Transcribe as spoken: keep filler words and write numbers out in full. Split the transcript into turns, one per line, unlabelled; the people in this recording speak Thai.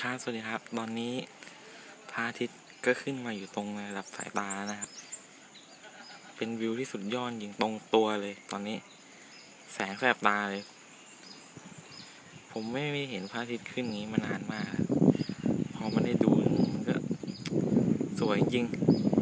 ครับสวัสดีครับตอนนี้พระอาทิตย์ก็ขึ้นมาอยู่ตรงระดับสายตานะครับเป็นวิวที่สุดยอดยิงตรงตัวเลยตอนนี้แสงแสบตาเลยผมไม่ไม่เห็นพระอาทิตย์ขึ้นนี้มานานมากพอมันได้ดูมันก็สวยจริง